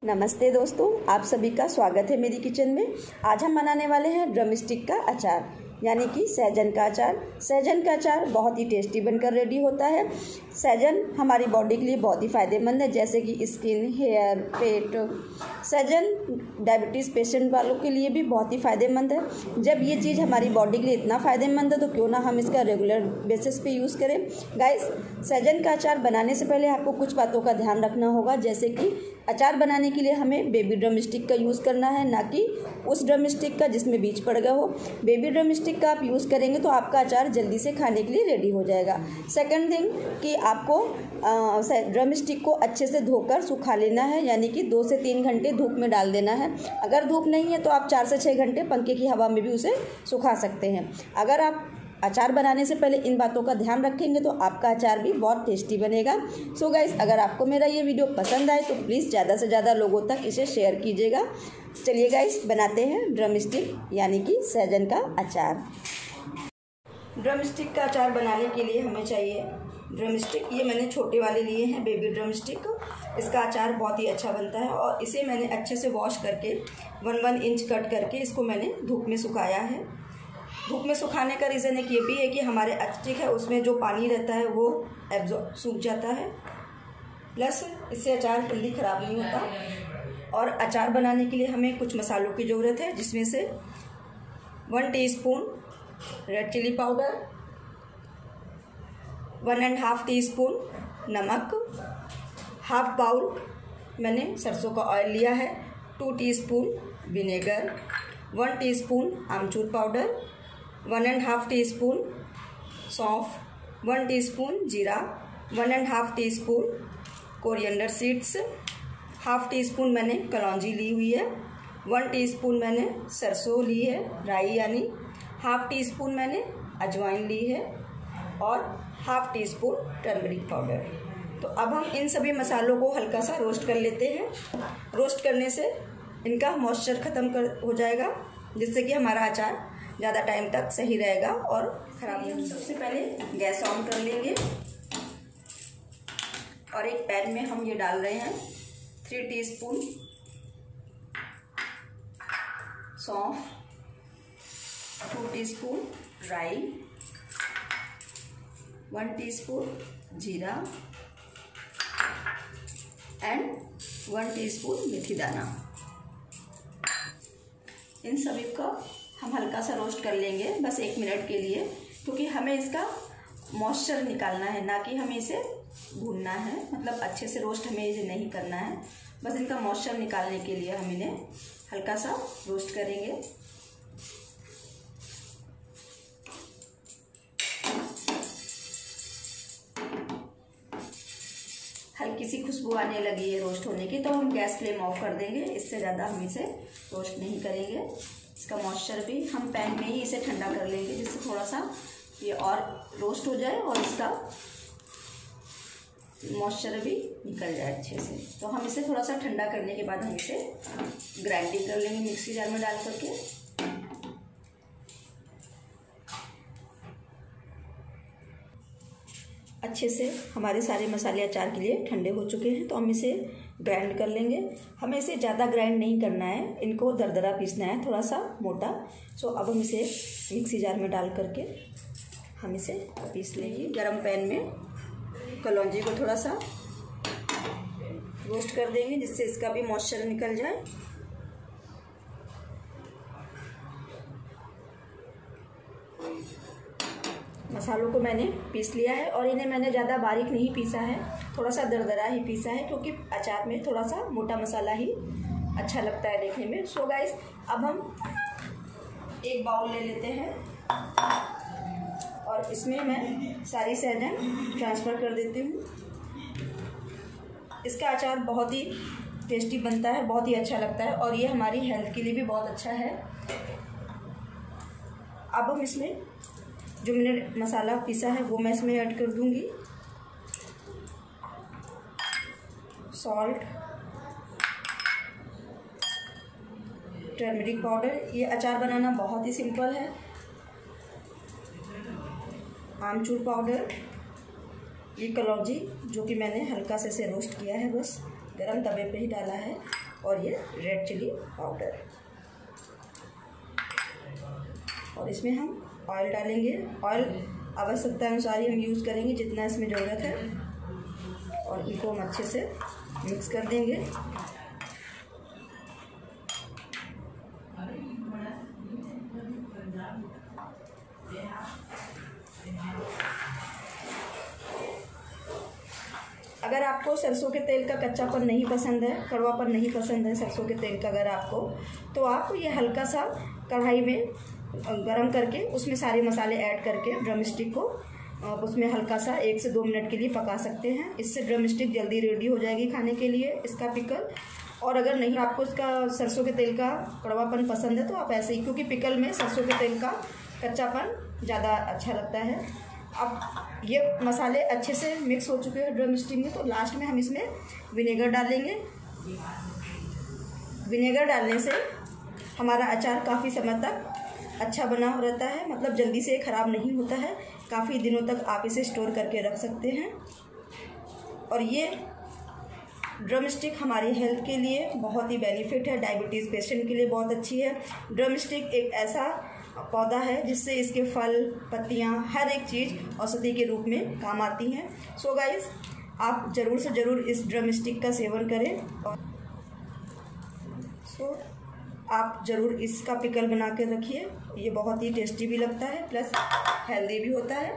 नमस्ते दोस्तों, आप सभी का स्वागत है मेरी किचन में। आज हम बनाने वाले हैं ड्रम स्टिक का अचार, यानी कि सहजन का अचार। सहजन का अचार बहुत ही टेस्टी बनकर रेडी होता है। सहजन हमारी बॉडी के लिए बहुत ही फ़ायदेमंद है, जैसे कि स्किन, हेयर, पेट। सहजन डायबिटीज़ पेशेंट वालों के लिए भी बहुत ही फ़ायदेमंद है। जब ये चीज़ हमारी बॉडी के लिए इतना फ़ायदेमंद है तो क्यों ना हम इसका रेगुलर बेसिस पे यूज़ करें। गाइस, सहजन का अचार बनाने से पहले आपको कुछ बातों का ध्यान रखना होगा, जैसे कि अचार बनाने के लिए हमें बेबी ड्रम स्टिक का यूज़ करना है, ना कि उस ड्रम स्टिक का जिसमें बीज पड़ गया हो। बेबी ड्रम स्टिक का आप यूज़ करेंगे तो आपका अचार जल्दी से खाने के लिए रेडी हो जाएगा। सेकंड थिंग कि आपको ड्रम स्टिक को अच्छे से धोकर सुखा लेना है, यानी कि 2 से 3 घंटे धूप में डाल देना है। अगर धूप नहीं है तो आप 4 से 6 घंटे पंखे की हवा में भी उसे सुखा सकते हैं। अगर आप अचार बनाने से पहले इन बातों का ध्यान रखेंगे तो आपका अचार भी बहुत टेस्टी बनेगा। सो गाइस, अगर आपको मेरा ये वीडियो पसंद आए तो प्लीज़ ज़्यादा से ज़्यादा लोगों तक इसे शेयर कीजिएगा। चलिए गाइस, बनाते हैं ड्रम स्टिक यानी कि सहजन का अचार। ड्रम स्टिक का अचार बनाने के लिए हमें चाहिए ड्रम स्टिक। ये मैंने छोटे वाले लिए हैं, बेबी ड्रम स्टिक। इसका अचार बहुत ही अच्छा बनता है और इसे मैंने अच्छे से वॉश करके 1-1 इंच कट करके इसको मैंने धूप में सुखाया है। धूप में सुखाने का रीज़न एक ये भी है कि हमारे स्टिक है उसमें जो पानी रहता है वो एब्जॉर्ब सूख जाता है, प्लस इससे अचार जल्दी ख़राब नहीं होता। और अचार बनाने के लिए हमें कुछ मसालों की ज़रूरत है, जिसमें से 1 teaspoon red chilli powder, 1.5 teaspoon नमक, हाफ बाउल मैंने सरसों का ऑयल लिया है, 2 टीस्पून विनेगर, 1 टीस्पून आमचूर पाउडर, 1.5 टीस्पून सौंफ, 1 टीस्पून जीरा, 1.5 teaspoon coriander seeds, half teaspoon मैंने कलौंजी ली हुई है, 1 टीस्पून मैंने सरसों ली है राई, यानी हाफ टीस्पून मैंने अजवाइन ली है और हाफ टीस्पून टर्मरिक पाउडर। तो अब हम इन सभी मसालों को हल्का सा रोस्ट कर लेते हैं। रोस्ट करने से इनका मॉइस्चर ख़त्म हो जाएगा, जिससे कि हमारा अचार ज़्यादा टाइम तक सही रहेगा और ख़राब नहीं होगा। सबसे पहले गैस ऑन कर लेंगे और एक पैन में हम ये डाल रहे हैं 3 टीस्पून सौंफ, 2 टीस्पून राई, 1 टीस्पून जीरा एंड 1 टीस्पून मेथी दाना। इन सभी को हम हल्का सा रोस्ट कर लेंगे, बस 1 मिनट के लिए, क्योंकि हमें इसका मॉइस्चर निकालना है, ना कि हमें इसे भूनना है। मतलब अच्छे से रोस्ट हमें इसे नहीं करना है, बस इनका मॉइस्चर निकालने के लिए हम इन्हें हल्का सा रोस्ट करेंगे। हल्की सी खुशबू आने लगी है रोस्ट होने की, तो हम गैस फ्लेम ऑफ कर देंगे। इससे ज़्यादा हम इसे रोस्ट नहीं करेंगे। इसका मॉइस्चर भी हम पैन में ही इसे ठंडा कर लेंगे, जिससे थोड़ा सा ये और रोस्ट हो जाए और इसका मॉइस्चर भी निकल जाए अच्छे से। तो हम इसे थोड़ा सा ठंडा करने के बाद हम इसे ग्राइंडिंग कर लेंगे मिक्सी जार में डाल करके। अच्छे से हमारे सारे मसाले अचार के लिए ठंडे हो चुके हैं, तो हम इसे ग्राइंड कर लेंगे। हमें इसे ज़्यादा ग्राइंड नहीं करना है, इनको दरदरा पीसना है, थोड़ा सा मोटा। सो अब हम इसे मिक्सी जार में डाल करके हम इसे पीस लेंगे। गरम पैन में कलौंजी को थोड़ा सा रोस्ट कर देंगे, जिससे इसका भी मॉइस्चर निकल जाए। मसालों को मैंने पीस लिया है और इन्हें मैंने ज़्यादा बारीक नहीं पीसा है, थोड़ा सा दरदरा ही पीसा है, क्योंकि अचार में थोड़ा सा मोटा मसाला ही अच्छा लगता है देखने में। सो गाइस, अब हम एक बाउल ले लेते हैं और इसमें मैं सारी सहजन ट्रांसफ़र कर देती हूँ। इसका अचार बहुत ही टेस्टी बनता है, बहुत ही अच्छा लगता है और ये हमारी हेल्थ के लिए भी बहुत अच्छा है। अब हम इसमें जो मैंने मसाला पीसा है वो मैं इसमें ऐड कर दूंगी। Salt, turmeric powder. ये अचार बनाना बहुत ही सिंपल है। आमचूर पाउडर, ये कलौंजी जो कि मैंने हल्का से इसे रोस्ट किया है बस, गरम तवे पे ही डाला है। और ये रेड चिली पाउडर, और इसमें हम ऑयल डालेंगे। ऑयल आवश्यकता अनुसार ही हम यूज़ करेंगे, जितना इसमें ज़रूरत है। और इनको हम अच्छे से मिक्स कर देंगे। अगर आपको सरसों के तेल का कच्चापन नहीं पसंद है, कड़वापन नहीं पसंद है सरसों के तेल का अगर आपको, तो आप ये हल्का सा कढ़ाई में गरम करके उसमें सारे मसाले ऐड करके ड्रम स्टिक को उसमें हल्का सा 1 से 2 मिनट के लिए पका सकते हैं। इससे ड्रम स्टिक जल्दी रेडी हो जाएगी खाने के लिए, इसका पिकल। और अगर नहीं आपको इसका सरसों के तेल का कड़वापन पसंद है तो आप ऐसे ही, क्योंकि पिकल में सरसों के तेल का कच्चापन ज़्यादा अच्छा लगता है। अब ये मसाले अच्छे से मिक्स हो चुके हैं ड्रम स्टिक में, तो लास्ट में हम इसमें विनेगर डालेंगे। विनेगर डालने से हमारा अचार काफ़ी समय तक अच्छा बना रहता है, मतलब जल्दी से ख़राब नहीं होता है। काफ़ी दिनों तक आप इसे स्टोर करके रख सकते हैं। और ये ड्रम स्टिक हमारी हेल्थ के लिए बहुत ही बेनिफिट है, डायबिटीज़ पेशेंट के लिए बहुत अच्छी है। ड्रम स्टिक एक ऐसा पौधा है जिससे इसके फल, पत्तियां, हर एक चीज़ औषधि के रूप में काम आती हैं। सो गाइस, आप ज़रूर से ज़रूर इस ड्रम स्टिक का सेवन करें। और आप ज़रूर इसका पिकल बना के रखिए, ये बहुत ही टेस्टी भी लगता है प्लस हेल्दी भी होता है।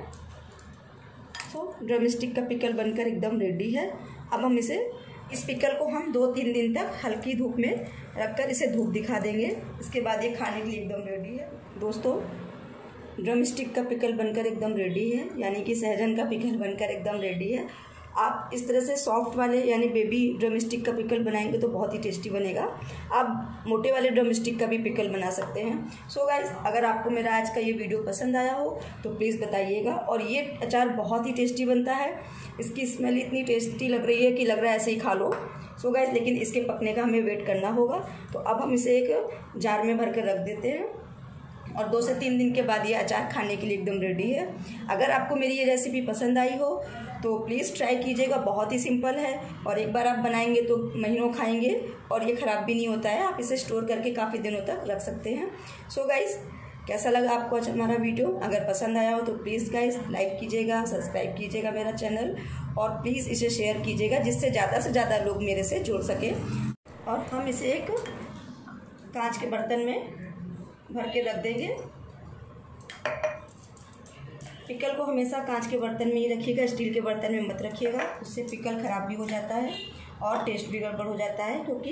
ड्रम स्टिक का पिकल बनकर एकदम रेडी है। अब हम इस पिकल को हम 2-3 दिन तक हल्की धूप में रखकर इसे धूप दिखा देंगे। इसके बाद ये खाने के लिए एकदम रेडी है। दोस्तों, ड्रम स्टिक का पिकल बनकर एकदम रेडी है, यानी कि सहजन का पिकल बनकर एकदम रेडी है। आप इस तरह से सॉफ्ट वाले यानी बेबी ड्रम स्टिक का पिकल बनाएंगे तो बहुत ही टेस्टी बनेगा। आप मोटे वाले ड्रम स्टिक का भी पिकल बना सकते हैं। सो गाइस, अगर आपको मेरा आज का ये वीडियो पसंद आया हो तो प्लीज़ बताइएगा। और ये अचार बहुत ही टेस्टी बनता है, इसकी स्मेल इतनी टेस्टी लग रही है कि लग रहा है ऐसे ही खा लो। सो गाइस, लेकिन इसके पकने का हमें वेट करना होगा। तो अब हम इसे एक जार में भर कर रख देते हैं और 2 से 3 दिन के बाद ये अचार खाने के लिए एकदम रेडी है। अगर आपको मेरी ये रेसिपी पसंद आई हो तो प्लीज़ ट्राई कीजिएगा, बहुत ही सिंपल है। और एक बार आप बनाएंगे तो महीनों खाएंगे और ये ख़राब भी नहीं होता है। आप इसे स्टोर करके काफ़ी दिनों तक रख सकते हैं। सो गाइस, कैसा लगा आपको आज हमारा वीडियो? अगर पसंद आया हो तो प्लीज़ गाइस लाइक कीजिएगा, सब्सक्राइब कीजिएगा मेरा चैनल, और प्लीज़ इसे शेयर कीजिएगा जिससे ज़्यादा से ज़्यादा लोग मेरे से जुड़ सकें। और हम इसे एक कांच के बर्तन में भर के रख देंगे। पिकल को हमेशा कांच के बर्तन में ही रखिएगा, स्टील के बर्तन में मत रखिएगा, उससे पिकल ख़राब भी हो जाता है और टेस्ट भी गड़बड़ हो जाता है, क्योंकि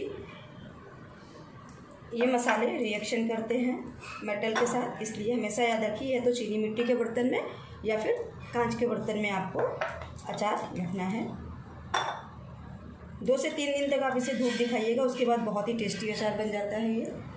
ये मसाले रिएक्शन करते हैं मेटल के साथ। इसलिए हमेशा याद रखिए, या तो चीनी मिट्टी के बर्तन में या फिर कांच के बर्तन में आपको अचार रखना है। 2 से 3 दिन तक आप इसे धूप दिखाइएगा, उसके बाद बहुत ही टेस्टी अचार बन जाता है ये।